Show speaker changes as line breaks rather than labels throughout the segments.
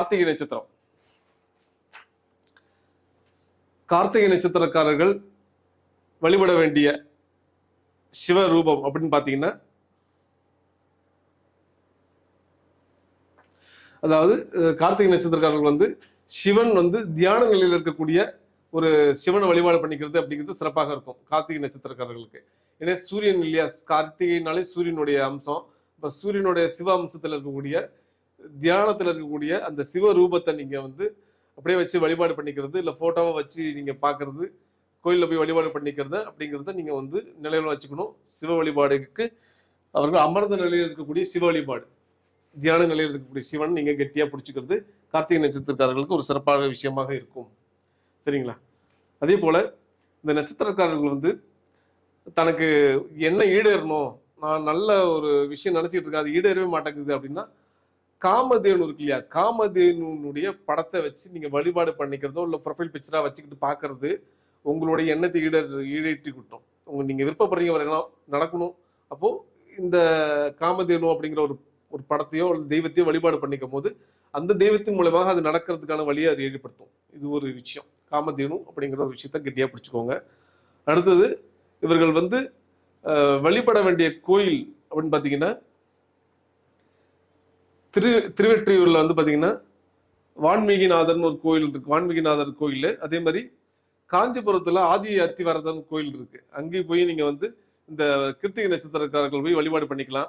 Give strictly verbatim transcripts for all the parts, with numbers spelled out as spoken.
கார்த்திகை நட்சத்திரம். கார்த்திகை நட்சத்திரக்காரர்கள் வழிபட வேண்டிய சிவரூபம் அப்படின்னு பாத்தீங்கன்னா, அதாவது கார்த்திகை நட்சத்திரக்காரர்கள் வந்து சிவன் வந்து தியான நிலையில் இருக்கக்கூடிய ஒரு சிவனை வழிபாடு பண்ணிக்கிறது அப்படிங்கிறது சிறப்பாக இருக்கும் கார்த்திகை நட்சத்திரக்காரர்களுக்கு. ஏன்னா சூரியன் இல்லையா, கார்த்திகைனாலே சூரியனுடைய அம்சம். இப்ப சூரியனுடைய சிவ அம்சத்துல இருக்கக்கூடிய தியானத்துல இருக்கக்கூடிய அந்த சிவ ரூபத்தை நீங்க வந்து அப்படியே வச்சு வழிபாடு பண்ணிக்கிறது, இல்ல போட்டோவை வச்சு நீங்க பாக்குறது, கோயில்ல போய் வழிபாடு பண்ணிக்கிறது அப்படிங்கிறத நீங்க வந்து நிலையில வச்சுக்கணும். சிவ வழிபாடுக்கு அவர்கள் அமர்ந்த நிலையில் இருக்கக்கூடிய சிவ வழிபாடு, தியான நிலையில் இருக்கக்கூடிய சிவன் நீங்க கெட்டியா பிடிச்சிக்கிறது கார்த்திகை நட்சத்திரக்காரர்களுக்கு ஒரு சிறப்பான விஷயமாக இருக்கும். சரிங்களா? அதே போல இந்த நட்சத்திரக்காரர்கள் வந்து தனக்கு என்ன ஈடேறணும், நான் நல்ல ஒரு விஷயம் நினைச்சிட்டு இருக்கேன், அது ஈடேறவே மாட்டேங்குது அப்படின்னா, காமதேனு இருக்கு இல்லையா, காமதேனுடைய படத்தை வச்சு நீங்க வழிபாடு பண்ணிக்கிறதோ இல்ல ப்ரொஃபைல் பிக்சரா வச்சுக்கிட்டு பாக்குறது உங்களுடைய எண்ணத்தை ஈட ஈடேற்றி விட்டோம். உங்க நீங்க விருப்பப்படுறீங்க ஒரு எண்ணம் நடக்கணும். அப்போ இந்த காமதேனு அப்படிங்கிற ஒரு ஒரு படத்தையோ ஒரு தெய்வத்தையோ வழிபாடு பண்ணிக்கும் போது அந்த தெய்வத்தின் மூலமாக அது நடக்கிறதுக்கான வழியை அது ஏற்படுத்தும். இது ஒரு விஷயம். காமதேனு அப்படிங்கிற ஒரு விஷயத்த கெட்டியா பிடிச்சுக்கோங்க. அடுத்தது இவர்கள் வந்து வழிபட வேண்டிய கோயில் அப்படின்னு பாத்தீங்கன்னா, திரு திருவெற்றியூர்ல வந்து பாத்தீங்கன்னா வான்மீகிநாதர்னு ஒரு கோயில் இருக்கு, வான்மீகிநாதர் கோயில். அதே மாதிரி காஞ்சிபுரத்துல ஆதி அத்திவரதன் கோயில் இருக்கு. அங்கேயும் போய் நீங்க வந்து இந்த கிருத்திகை நட்சத்திரக்காரர்கள் போய் வழிபாடு பண்ணிக்கலாம்.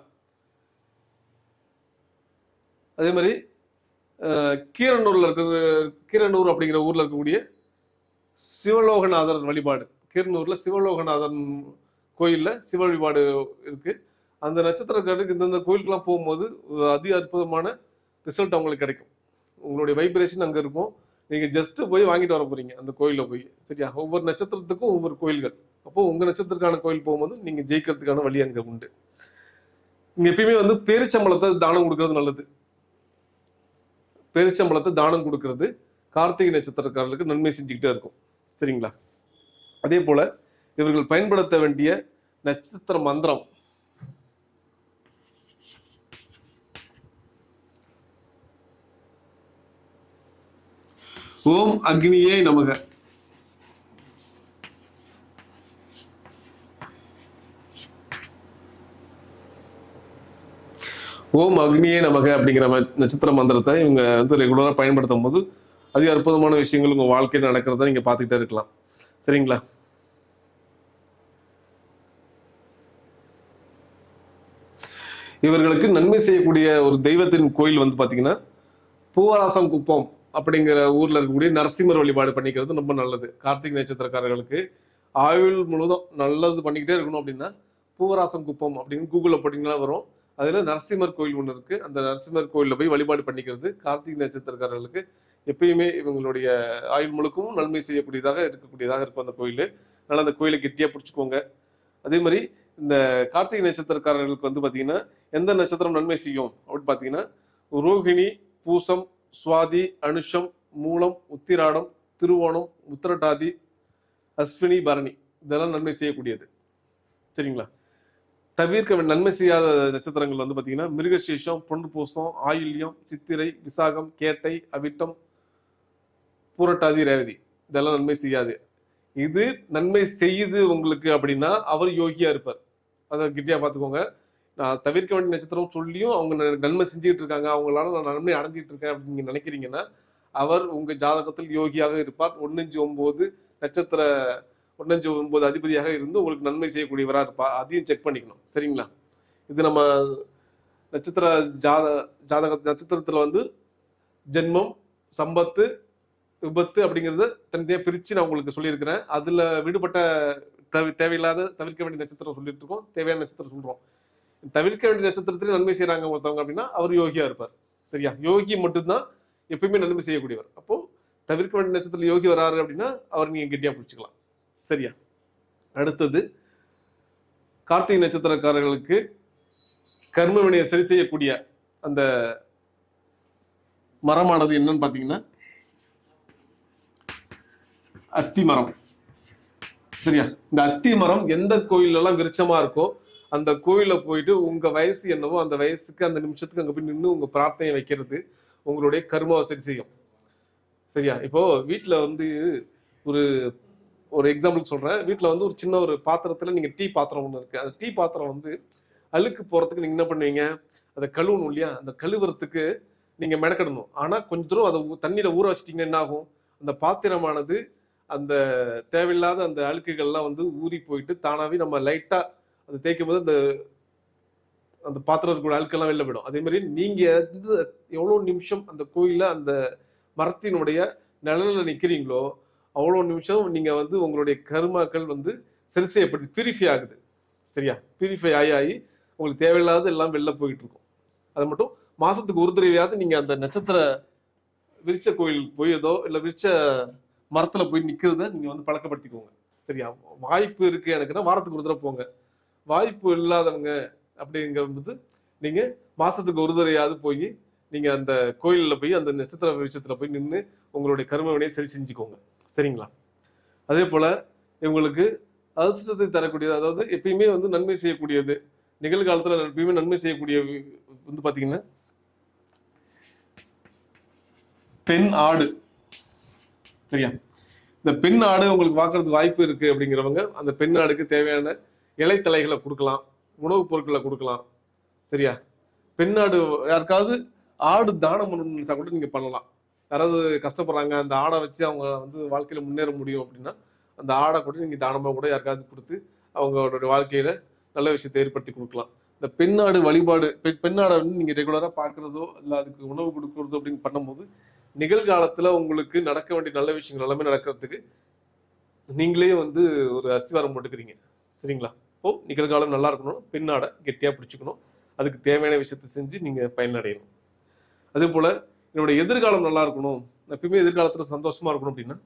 அதே மாதிரி கீரனூர்ல இருக்கிற கீரனூர் அப்படிங்கிற ஊர்ல இருக்கக்கூடிய சிவலோகநாதர் வழிபாடு, கீரனூர்ல சிவலோகநாதன் கோயில்ல சிவ வழிபாடு இருக்கு. அந்த நட்சத்திரக்காரருக்கு இந்தந்த கோயிலுக்கெல்லாம் போகும்போது அதி அற்புதமான ரிசல்ட் அவங்களுக்கு கிடைக்கும். உங்களுடைய வைப்ரேஷன் அங்க இருக்கும். நீங்க ஜஸ்ட் போய் வாங்கிட்டு வர போறீங்க அந்த கோயில போய். சரியா? ஒவ்வொரு நட்சத்திரத்துக்கும் ஒவ்வொரு கோயில்கள். அப்போ உங்க நட்சத்திரக்கான கோயில் போகும்போது நீங்க ஜெயிக்கிறதுக்கான வழி அங்க உண்டு. நீங்க எப்பயுமே வந்து பேரிச்சம்பளத்தை தானம் கொடுக்கறது நல்லது. பேரிச்சம்பளத்தை தானம் கொடுக்கறது கார்த்திகை நட்சத்திரக்காரர்களுக்கு நன்மை செஞ்சுக்கிட்டே இருக்கும். சரிங்களா? அதே போல இவர்கள் பயன்படுத்த வேண்டிய நட்சத்திர மந்திரம் ஓம் அக்னியே நமக. ஓம் அக்னியே நமக அப்படிங்கிற நட்சத்திர மந்திரத்தை இவங்க வந்து ரெகுலரா பயன்படுத்தும் போது அதிக அற்புதமான விஷயங்கள் உங்க வாழ்க்கையில் நடக்கிறத நீங்க பார்த்துக்கிட்டே இருக்கலாம். சரிங்களா? இவர்களுக்கு நன்மை செய்யக்கூடிய ஒரு தெய்வத்தின் கோயில் வந்து பாத்தீங்கன்னா பூவராசம் குப்பம் அப்படிங்கிற ஊர்ல இருக்கக்கூடிய நரசிம்மர் வழிபாடு பண்ணிக்கிறது ரொம்ப நல்லது. கார்த்திகை நட்சத்திரக்காரர்களுக்கு ஆயுள் முழுதும் நல்லது பண்ணிக்கிட்டே இருக்கணும் அப்படின்னா பூவராசம் குப்பம் அப்படின்னு கூகுள்ல போட்டீங்கன்னா வரும். அதுல நரசிம்மர் கோயில் ஒன்று இருக்கு. அந்த நரசிம்மர் கோயில்ல போய் வழிபாடு பண்ணிக்கிறது கார்த்திகை நட்சத்திரக்காரர்களுக்கு எப்பயுமே இவங்களுடைய ஆயுள் முழுக்கவும் நன்மை செய்யக்கூடியதாக இருக்கக்கூடியதாக இருக்கும் அந்த கோயில். அதனால அந்த கோயிலை கெட்டியா பிடிச்சுக்கோங்க. அதே மாதிரி இந்த கார்த்திகை நட்சத்திரக்காரர்களுக்கு வந்து பாத்தீங்கன்னா எந்த நட்சத்திரம் நன்மை செய்யும் அப்படின்னு பாத்தீங்கன்னா ரோகிணி, பூசம், சுவாதி, அனுஷம், மூலம், உத்திராடம், திருவோணம், உத்திரட்டாதி, அஸ்வினி, பரணி இதெல்லாம் நன்மை செய்யக்கூடியது. சரிங்களா? தவிர்க்க நன்மை செய்யாத நட்சத்திரங்கள் வந்து பாத்தீங்கன்னா மிருகசீஷம், பொண்டு பூசம், ஆயுள்யம், சித்திரை, விசாகம், கேட்டை, அவிட்டம், பூரட்டாதி, ரேவதி இதெல்லாம் நன்மை செய்யாது. இது நன்மை செய்யுது உங்களுக்கு அப்படின்னா அவர் யோகியா இருப்பார். அதை கிட்டியா பார்த்துக்கோங்க. நான் தவிர்க்க வேண்டிய நட்சத்திரம் சொல்லியும் அவங்க நன்மை செஞ்சுட்டு இருக்காங்க, அவங்களால நான் நன்மை அடைஞ்சிட்டு இருக்கேன் அப்படின்னு நீங்க நினைக்கிறீங்கன்னா அவர் உங்க ஜாதகத்தில் யோகியாக இருப்பார். ஒன்னஞ்சு ஒன்பது நட்சத்திர ஒன்னஞ்சு ஒன்பது அதிபதியாக இருந்து உங்களுக்கு நன்மை செய்யக்கூடியவரா இருப்பா. அதையும் செக் பண்ணிக்கணும். சரிங்களா? இது நம்ம நட்சத்திர ஜாத ஜாதக நட்சத்திரத்துல வந்து ஜென்மம், சம்பத்து, விபத்து அப்படிங்கிறத தனித்தனியா பிரிச்சு நான் உங்களுக்கு சொல்லியிருக்கிறேன். அதுல விடுபட்ட தவி தேவையில்லாத தவிர்க்க வேண்டிய நட்சத்திரம் சொல்லிட்டு இருக்கோம், தேவையான நட்சத்திரம் சொல்றோம். தவிர்க்க வேண்டிய நட்சத்திரத்திலே நன்மை செய்யறாங்க ஒருத்தவங்க அப்படின்னா அவர் யோகியா இருப்பார். சரியா? யோகி மட்டும்தான் எப்பயுமே நன்மை செய்யக்கூடியவர். அப்போ தவிர்க்க வேண்டிய நட்சத்திரத்துல யோகி வராரு அப்படின்னா அவர் நீங்க கெட்டியா பிடிச்சிக்கலாம். சரியா? அடுத்தது கார்த்திகை நட்சத்திரக்காரர்களுக்கு கர்ம வினையை சரி செய்யக்கூடிய அந்த மரமானது என்னன்னு பாத்தீங்கன்னா அத்தி மரம். சரியா? இந்த அத்தி மரம் எந்த கோயில்ல எல்லாம் விருட்சமா இருக்கோ அந்த கோயில போயிட்டு உங்க வயசு என்னவோ அந்த வயசுக்கு அந்த நிமிஷத்துக்கு அங்க போய் நின்று உங்க பிரார்த்தனை வைக்கிறது உங்களுடைய கர்மாவை சரி செய்யும். சரியா? இப்போ வீட்டில் வந்து ஒரு ஒரு எக்ஸாம்பிள் சொல்றேன். வீட்டில் வந்து ஒரு சின்ன ஒரு பாத்திரத்துல நீங்க டீ பாத்திரம் ஒன்று இருக்கு. அந்த டீ பாத்திரம் வந்து அழுக்கு போறதுக்கு நீங்க என்ன பண்ணுவீங்க? அதை கழுவணும் இல்லையா? அந்த கழுவுறதுக்கு நீங்க மெனக்கெடணும். ஆனா கொஞ்ச தூரம் அதை தண்ணீரை ஊற வச்சிட்டீங்கன்னா என்ன ஆகும்? அந்த பாத்திரமானது அந்த தேவையில்லாத அந்த அழுக்குகள்லாம் வந்து ஊறி போயிட்டு தானாவே நம்ம லைட்டா அதை தேய்க்கும் போது அந்த அந்த பாத்திரம் கூட அழுக்கெல்லாம் வெளில போயிடும். அதே மாதிரி நீங்க வந்து எவ்வளவு நிமிஷம் அந்த கோயில்ல அந்த மரத்தினுடைய நிழல்ல நிக்கிறீங்களோ அவ்வளோ நிமிஷம் நீங்க வந்து உங்களுடைய கர்மாக்கள் வந்து சரி செய்யப்படுது, பியூரிஃபை ஆகுது. சரியா? பியூரிஃபை ஆகி ஆகி உங்களுக்கு தேவையில்லாத எல்லாம் வெளில போயிட்டு இருக்கும். அது மட்டும் மாசத்துக்கு ஒரு தடவையாவது நீங்க அந்த நட்சத்திர விருட்ச கோயில் போயதோ இல்லை விருட்ச மரத்துல போய் நிக்கிறத நீங்க வந்து பழக்கப்படுத்திக்கோங்க. சரியா? வாய்ப்பு இருக்கு எனக்குன்னா வாரத்துக்கு ஒரு தடவை போங்க. வாய்ப்பு இல்லாதவங்க அப்படிங்கிறது நீங்க மாசத்துக்கு ஒரு தடவையாவது போய் நீங்க அந்த கோயிலில் போய் அந்த நட்சத்திர விருட்சத்துல போய் நின்று உங்களுடைய கர்ம வினையை சரி செஞ்சுக்கோங்க. சரிங்களா? அதே போல இவங்களுக்கு அதிர்ஷ்டத்தை தரக்கூடியது, அதாவது எப்பயுமே வந்து நன்மை செய்யக்கூடியது, நிகழ்காலத்துல எப்பயுமே நன்மை செய்யக்கூடிய வந்து பாத்தீங்கன்னா பெண் ஆடு. சரியா? இந்த பெண் ஆடு உங்களுக்கு பார்க்கறதுக்கு வாய்ப்பு இருக்கு அப்படிங்கிறவங்க அந்த பெண் ஆடுக்கு தேவையான இலைத்தலைகளை கொடுக்கலாம், உணவுப் பொருட்களை கொடுக்கலாம். சரியா? பெண் ஆடு யாருக்காவது ஆடு தானம் பண்ணணும்னு கூட நீங்க பண்ணலாம். யாராவது கஷ்டப்படுறாங்க, அந்த ஆடை வச்சு அவங்க வந்து வாழ்க்கையில முன்னேற முடியும் அப்படின்னா அந்த ஆடை கூட நீங்க தானமா கூட யாருக்காவது கொடுத்து அவங்களோட வாழ்க்கையில நல்ல விஷயத்தை ஏற்படுத்தி கொடுக்கலாம். இந்த பெண்ணாடு வழிபாடு, பெண்ணாடை வந்து நீங்க ரெகுலரா பார்க்கறதோ இல்லை அதுக்கு உணவு கொடுக்கறதோ அப்படின்னு பண்ணும்போது நிகழ்காலத்துல உங்களுக்கு நடக்க வேண்டிய நல்ல விஷயங்கள் எல்லாமே நடக்கிறதுக்கு நீங்களே வந்து ஒரு அஸ்திவாரம் போட்டுக்கிறீங்க. சரிங்களா? இப்போ நிகழ்காலம் நல்லா இருக்கணும், பெண்ணாடை கெட்டியா பிடிச்சிக்கணும், அதுக்கு தேவையான விஷயத்தை செஞ்சு நீங்க பயனடையணும். அதே போல என்னுடைய எதிர்காலம் நல்லா இருக்கணும், எப்பயுமே எதிர்காலத்துல சந்தோஷமா இருக்கணும் அப்படின்னா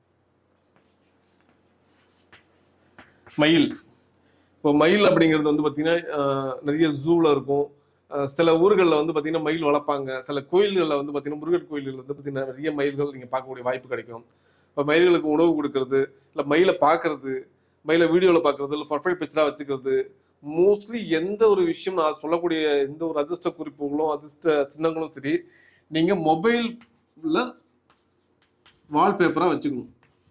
மயில். இப்போ மயில் அப்படிங்கிறது வந்து பார்த்தீங்கன்னா நிறைய ஜூவில் இருக்கும். சில ஊர்களில் வந்து பார்த்தீங்கன்னா மயில் வளர்ப்பாங்க. சில கோயில்களில் வந்து பார்த்தீங்கன்னா முருகன் கோயில்கள் வந்து பார்த்தீங்கன்னா நிறைய மயில்கள் நீங்கள் பார்க்கக்கூடிய வாய்ப்பு கிடைக்கும். இப்போ மயில்களுக்கு உணவு கொடுக்கறது, இல்லை மயிலை பார்க்கறது, மயிலை வீடியோவில் பார்க்கறது, இல்லை ப்ரொஃபைல் பிக்சராக வச்சுக்கிறது, மோஸ்ட்லி எந்த ஒரு விஷயம் நான் சொல்லக்கூடிய எந்த ஒரு அதிர்ஷ்ட குறிப்புகளும் அதிர்ஷ்ட சின்னங்களும் சரி நீங்கள் மொபைலில் வால்பேப்பராக வச்சுக்கணும்.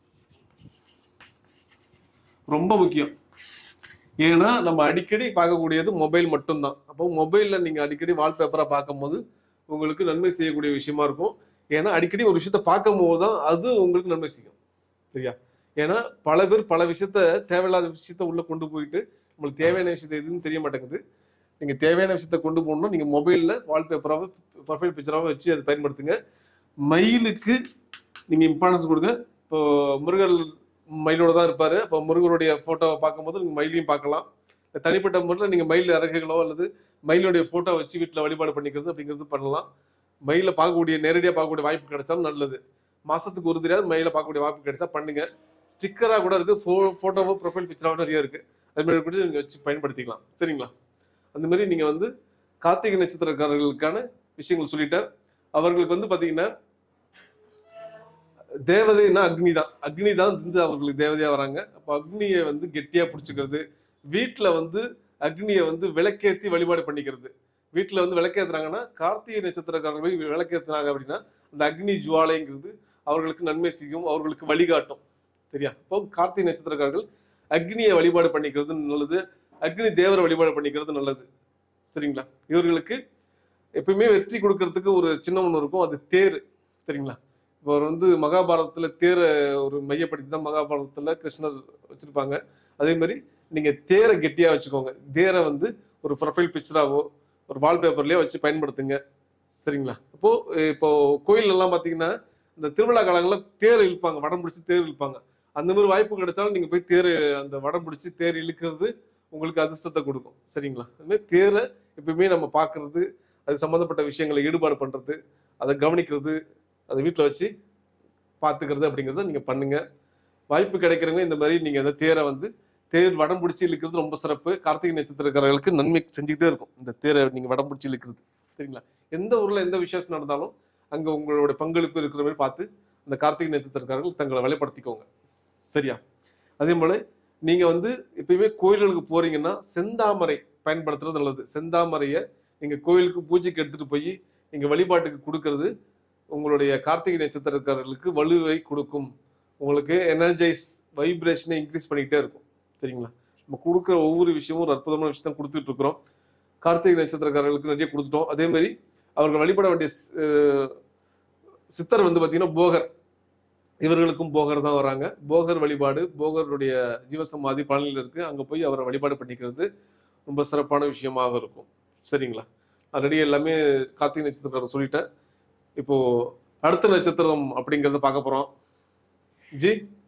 ரொம்ப முக்கியம். ஏன்னா நம்ம அடிக்கடி பார்க்கக்கூடியது மொபைல் மட்டும்தான். அப்போ மொபைல்ல நீங்க அடிக்கடி வால்பேப்பரா பார்க்கும்போது உங்களுக்கு நன்மை செய்யக்கூடிய விஷயமா இருக்கும். ஏன்னா அடிக்கடி ஒரு விஷயத்த பார்க்கும் போதுதான் அது உங்களுக்கு நன்மை செய்யும். சரியா? ஏன்னா பல பேர் பல விஷயத்த தேவையில்லாத விஷயத்த உள்ள கொண்டு போயிட்டு உங்களுக்கு தேவையான விஷயத்த எதுன்னு தெரிய மாட்டேங்குது. நீங்க தேவையான விஷயத்த கொண்டு போகணும்னா நீங்க மொபைல்ல வால்பேப்பராக ப்ரொஃபைல் பிக்சராக வச்சு அதை பயன்படுத்துங்க. மயிலுக்கு நீங்க இம்பார்ட்டன்ஸ் கொடுங்க. இப்போ முருகல் மயிலோட தான் இருப்பாரு. அப்போ முருகருடைய போட்டோவை பார்க்கும்போது நீங்க மயிலையும் பார்க்கலாம். தனிப்பட்ட முறையில் நீங்க மயில் இறகுகளோ அல்லது மயிலுடைய போட்டோ வச்சு வீட்டில் வழிபாடு பண்ணிக்கிறது அப்படிங்கிறது பண்ணலாம். மயிலை பார்க்கக்கூடிய நேரடியாக பார்க்கக்கூடிய வாய்ப்பு கிடைச்சாலும் நல்லது. மாசத்துக்கு ஒரு தெரியாது மயிலை பார்க்கக்கூடிய வாய்ப்பு கிடைச்சா பண்ணுங்க. ஸ்டிக்கரா கூட இருக்கு, போட்டோவோ ப்ரொஃபைல் பிக்சராக நிறைய இருக்கு, அது மாதிரி கூட நீங்க வச்சு பயன்படுத்திக்கலாம். சரிங்களா? அந்த மாதிரி நீங்க வந்து கார்த்திகை நட்சத்திரக்காரர்களுக்கான விஷயங்கள் சொல்லிட்டேன். அவர்களுக்கு வந்து பாத்தீங்கன்னா தேவதைன்னா அக்னி தான். அக்னி தான் வந்து அவர்களுக்கு தேவதையா வராங்க. அப்போ அக்னியை வந்து கெட்டியா பிடிச்சிக்கிறது, வீட்டுல வந்து அக்னியை வந்து விளக்கேற்றி வழிபாடு பண்ணிக்கிறது. வீட்டுல வந்து விளக்கேற்றுறாங்கன்னா கார்த்திகை நட்சத்திரக்காரர்கள் விளக்கேற்றினாங்க அப்படின்னா அந்த அக்னி ஜுவாலைங்கிறது அவர்களுக்கு நன்மை செய்யும், அவர்களுக்கு வழிகாட்டும். சரியா? இப்போ கார்த்திகை நட்சத்திரக்காரர்கள் அக்னியை வழிபாடு பண்ணிக்கிறது நல்லது, அக்னி தேவரை வழிபாடு பண்ணிக்கிறது நல்லது. சரிங்களா? இவர்களுக்கு எப்பயுமே வெற்றி கொடுக்கறதுக்கு ஒரு சின்ன ஒன்று இருக்கும், அது தேர். சரிங்களா? இப்போ வந்து மகாபாரதத்துல தேரை ஒரு மையப்படுத்தி தான் மகாபாரதத்துல கிருஷ்ணர் வச்சிருப்பாங்க. அதே மாதிரி நீங்க தேரை கெட்டியா வச்சுக்கோங்க. தேரை வந்து ஒரு ப்ரொஃபைல் பிக்சராவோ ஒரு வால்பேப்பர்லயோ வச்சு பயன்படுத்துங்க. சரிங்களா? இப்போ இப்போ கோயில் எல்லாம் பாத்தீங்கன்னா இந்த திருவிழா காலங்களில் தேர் இழுப்பாங்க, வடம் பிடிச்சி தேர் இழுப்பாங்க. அந்த மாதிரி வாய்ப்பு கிடைச்சாலும் நீங்க போய் தேர் அந்த வடம் பிடிச்சி தேர் இழுக்கிறது உங்களுக்கு அதிர்ஷ்டத்தை கொடுக்கும். சரிங்களா? அது மாதிரி தேரை எப்பயுமே நம்ம பார்க்கறது, அது சம்மந்தப்பட்ட விஷயங்களை ஈடுபாடு பண்றது, அதை கவனிக்கிறது, அதை வீட்டில் வச்சு பார்த்துக்கிறது அப்படிங்கிறத நீங்கள் பண்ணுங்க. வாய்ப்பு கிடைக்கிறவங்க இந்த மாதிரி நீங்கள் அந்த தேரை வந்து தேர் வடம் பிடிச்சி இழுக்கிறது ரொம்ப சிறப்பு. கார்த்திகை நட்சத்திரக்காரர்களுக்கு நன்மை செஞ்சுக்கிட்டே இருக்கும் இந்த தேரை நீங்கள் வடம் பிடிச்சி இழுக்கிறது. சரிங்களா? எந்த ஊரில் எந்த விசேஷம் நடந்தாலும் அங்கே உங்களோட பங்களிப்பு இருக்கிற மாதிரி பார்த்து அந்த கார்த்திகை நட்சத்திரக்காரர்கள் தங்களை வழிப்படுத்திக்கோங்க. சரியா? அதே போல நீங்கள் வந்து எப்பயுமே கோயில்களுக்கு போறீங்கன்னா செந்தாமரை பயன்படுத்துறது நல்லது. செந்தாமரையை நீங்கள் கோயிலுக்கு பூஜைக்கு எடுத்துகிட்டு போய் நீங்கள் வழிபாட்டுக்கு கொடுக்கறது உங்களுடைய கார்த்திகை நட்சத்திரக்காரர்களுக்கு வலுவை கொடுக்கும். உங்களுக்கு எனர்ஜைஸ் வைப்ரேஷனை இன்க்ரீஸ் பண்ணிக்கிட்டே இருக்கும். சரிங்களா? நம்ம கொடுக்குற ஒவ்வொரு விஷயமும் ஒரு அற்புதமான விஷயத்த கொடுத்துட்டு இருக்கிறோம். கார்த்திகை நட்சத்திரக்காரர்களுக்கு நிறைய கொடுத்துட்டோம். அதே மாதிரி அவர்கள் வழிபட வேண்டிய சித்தர் வந்து பார்த்தீங்கன்னா போகர். இவர்களுக்கும் போகர் தான் வராங்க. போகர் வழிபாடு, போகருடைய ஜீவசமாதி பழனியில் இருக்கு. அங்கே போய் அவரை வழிபாடு பண்ணிக்கிறது ரொம்ப சிறப்பான விஷயமாக இருக்கும். சரிங்களா? ஆல்ரெடி எல்லாமே கார்த்திகை நட்சத்திரக்காரர் சொல்லிட்டேன். இப்போ அடுத்த நட்சத்திரம் அப்படிங்கிறத பார்க்க போறோம். ஜி